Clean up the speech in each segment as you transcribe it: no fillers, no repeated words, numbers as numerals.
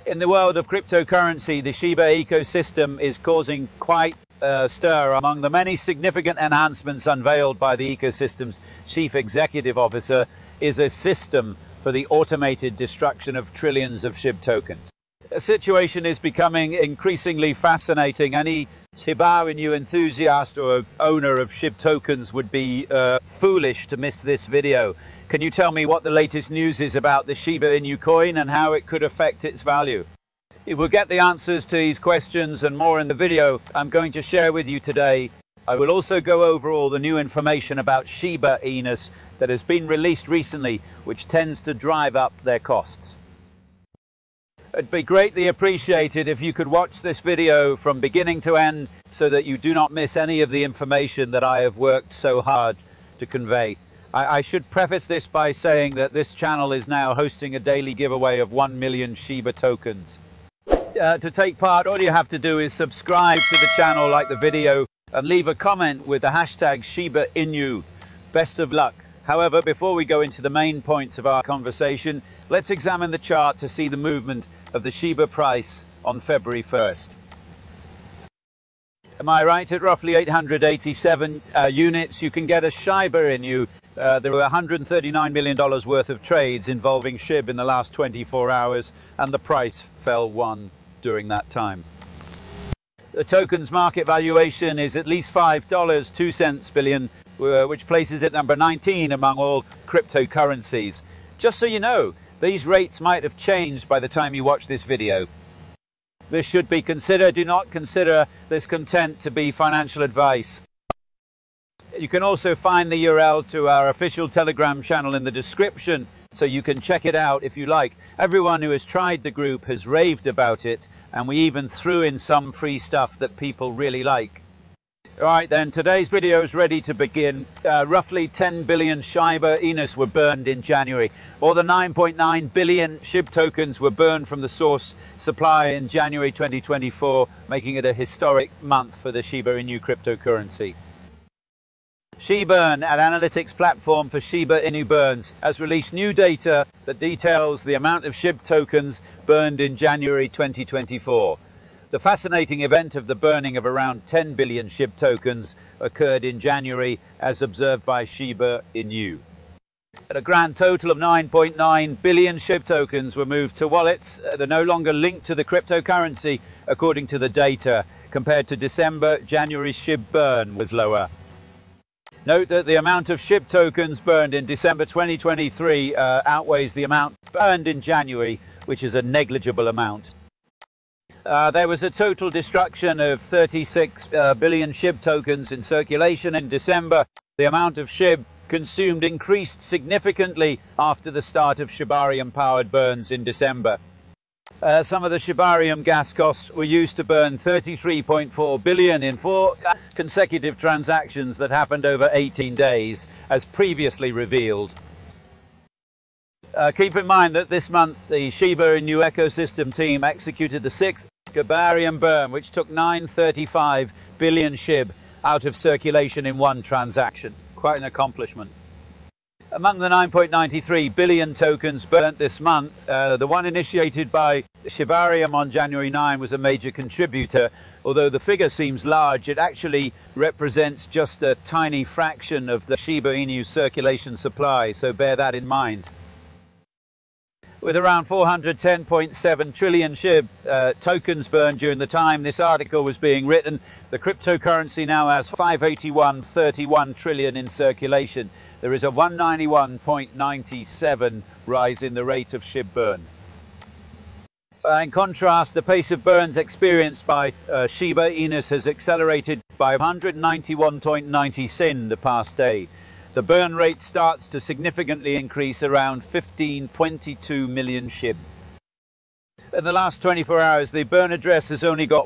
In the world of cryptocurrency, the Shiba ecosystem is causing quite a stir. Among the many significant enhancements unveiled by the ecosystem's chief executive officer is a system for the automated destruction of trillions of SHIB tokens. The situation is becoming increasingly fascinating. Any Shiba Inu enthusiast or owner of SHIB tokens would be foolish to miss this video. Can you tell me what the latest news is about the Shiba Inu coin and how it could affect its value? You will get the answers to these questions and more in the video I'm going to share with you today. I will also go over all the new information about Shiba Inu that has been released recently, which tends to drive up their costs. It'd be greatly appreciated if you could watch this video from beginning to end so that you do not miss any of the information that I have worked so hard to convey. I should preface this by saying that this channel is now hosting a daily giveaway of 1 million Shiba tokens. To take part, all you have to do is subscribe to the channel, like the video, and leave a comment with the hashtag Shiba Inu. Best of luck. However, before we go into the main points of our conversation, let's examine the chart to see the movement of the Shiba price on February 1st. Am I right? At roughly 887 units, you can get a Shiba Inu. There were $139 million worth of trades involving SHIB in the last 24 hours, and the price fell 1 during that time. The token's market valuation is at least $5.02 billion, which places it number 19 among all cryptocurrencies. Just so you know, these rates might have changed by the time you watch this video. This should be considered. Do not consider this content to be financial advice. You can also find the URL to our official Telegram channel in the description, so you can check it out if you like. Everyone who has tried the group has raved about it, and we even threw in some free stuff that people really like. Alright then, today's video is ready to begin. Roughly 10 billion Shiba Inu were burned in January. More than 9.9 billion SHIB tokens were burned from the source supply in January 2024, making it a historic month for the Shiba Inu cryptocurrency. Shburn, an analytics platform for Shiba Inu burns, has released new data that details the amount of SHIB tokens burned in January 2024. The fascinating event of the burning of around 10 billion SHIB tokens occurred in January, as observed by Shiba Inu. At a grand total of 9.9 billion SHIB tokens were moved to wallets. They're no longer linked to the cryptocurrency, according to the data. Compared to December, January's SHIB burn was lower. Note that the amount of SHIB tokens burned in December 2023 outweighs the amount burned in January, which is a negligible amount. There was a total destruction of 36 billion SHIB tokens in circulation in December. The amount of SHIB consumed increased significantly after the start of Shibarium-powered burns in December. Some of the Shibarium gas costs were used to burn 33.4 billion in 4 consecutive transactions that happened over 18 days, as previously revealed. Keep in mind that this month the Shiba Inu ecosystem team executed the 6th Shibarium burn, which took 935 billion SHIB out of circulation in one transaction. Quite an accomplishment. Among the 9.93 billion tokens burnt this month, the one initiated by Shibarium on January 9 was a major contributor. Although the figure seems large, it actually represents just a tiny fraction of the Shiba Inu circulation supply, so bear that in mind. With around 410.7 trillion SHIB tokens burned during the time this article was being written, the cryptocurrency now has 581.31 trillion in circulation. There is a 191.97 rise in the rate of SHIB burn. In contrast, the pace of burns experienced by Shiba Inu has accelerated by 191.90 in the past day. The burn rate starts to significantly increase around 15.22 million SHIB. In the last 24 hours, the burn address has only got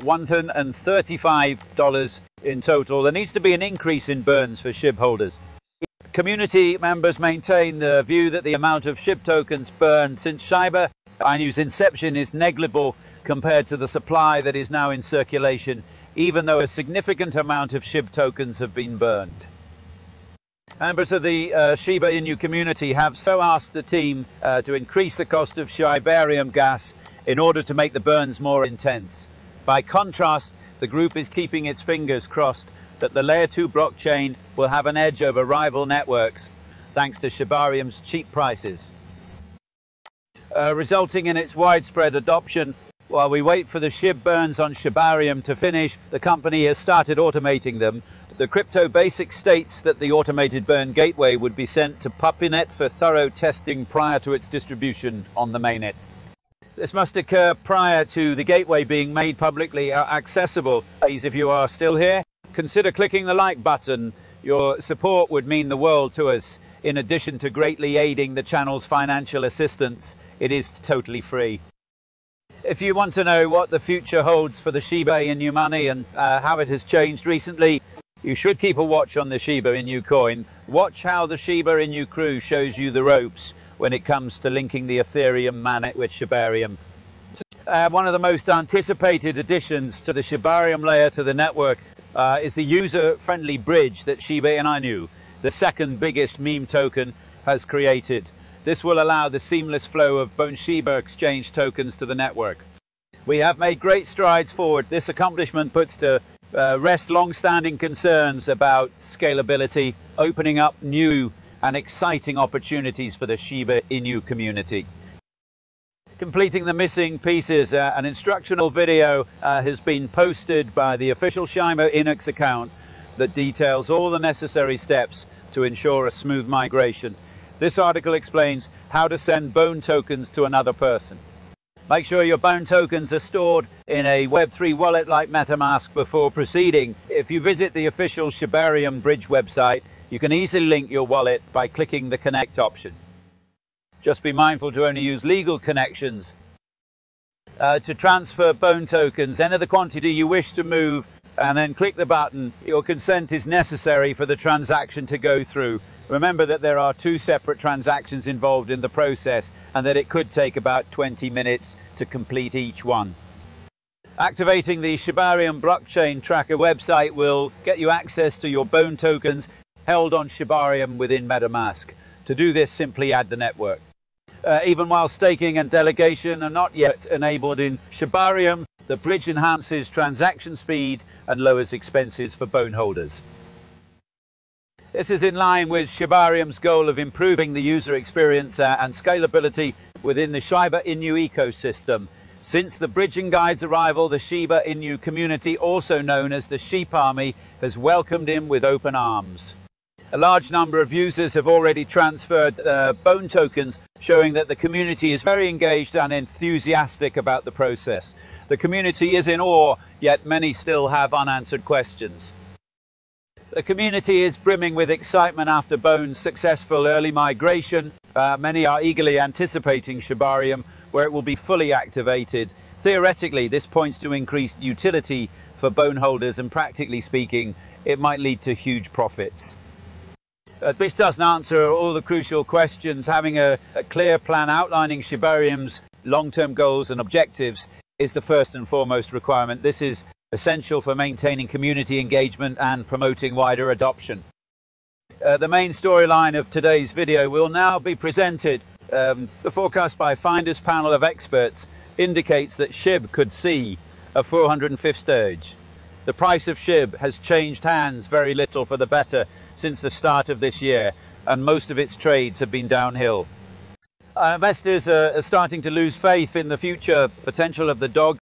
$135 in total. There needs to be an increase in burns for SHIB holders. Community members maintain the view that the amount of SHIB tokens burned since Shiba Inu's inception is negligible compared to the supply that is now in circulation, even though a significant amount of SHIB tokens have been burned. Members of the Shiba Inu community have so asked the team to increase the cost of Shibarium gas in order to make the burns more intense. By contrast, the group is keeping its fingers crossed that the Layer 2 blockchain will have an edge over rival networks thanks to Shibarium's cheap prices, resulting in its widespread adoption. While we wait for the SHIB burns on Shibarium to finish, the company has started automating them. The crypto basic states that the automated burn gateway would be sent to PuppyNet for thorough testing prior to its distribution on the mainnet. This must occur prior to the gateway being made publicly accessible. Please, if you are still here, consider clicking the like button. Your support would mean the world to us. In addition to greatly aiding the channel's financial assistance, it is totally free. If you want to know what the future holds for the Shiba Inu money and how it has changed recently, you should keep a watch on the Shiba Inu coin. Watch how the Shiba Inu crew shows you the ropes when it comes to linking the Ethereum mainnet with Shibarium. One of the most anticipated additions to the Shibarium layer to the network is the user-friendly bridge that Shiba Inu, the second biggest meme token, has created. This will allow the seamless flow of Bone Shiba exchange tokens to the network. We have made great strides forward. This accomplishment puts to rest long-standing concerns about scalability, opening up new and exciting opportunities for the Shiba Inu community. Completing the missing pieces, an instructional video has been posted by the official Shiba Inu account that details all the necessary steps to ensure a smooth migration. This article explains how to send Bone tokens to another person. Make sure your Bone tokens are stored in a Web3 wallet like MetaMask before proceeding. If you visit the official Shibarium bridge website, you can easily link your wallet by clicking the connect option. Just be mindful to only use legal connections. To transfer Bone tokens, enter the quantity you wish to move and then click the button. Your consent is necessary for the transaction to go through. Remember that there are 2 separate transactions involved in the process and that it could take about 20 minutes to complete each one. Activating the Shibarium blockchain tracker website will get you access to your Bone tokens held on Shibarium within MetaMask. To do this, simply add the network. Even while staking and delegation are not yet enabled in Shibarium, the bridge enhances transaction speed and lowers expenses for Bone holders. This is in line with Shibarium's goal of improving the user experience and scalability within the Shiba Inu ecosystem. Since the bridging guide's arrival, the Shiba Inu community, also known as the Sheep Army, has welcomed him with open arms. A large number of users have already transferred Bone tokens, showing that the community is very engaged and enthusiastic about the process. The community is in awe, yet many still have unanswered questions. The community is brimming with excitement after Bone's successful early migration. Many are eagerly anticipating Shibarium, where it will be fully activated. Theoretically, this points to increased utility for Bone holders, and practically speaking, it might lead to huge profits. This doesn't answer all the crucial questions. Having a clear plan outlining Shibarium's long-term goals and objectives is the first and foremost requirement. This is essential for maintaining community engagement and promoting wider adoption. The main storyline of today's video will now be presented. The forecast by Finder's panel of experts indicates that SHIB could see a 405th stage. The price of SHIB has changed hands very little for the better since the start of this year, and most of its trades have been downhill. Investors are starting to lose faith in the future potential of the dog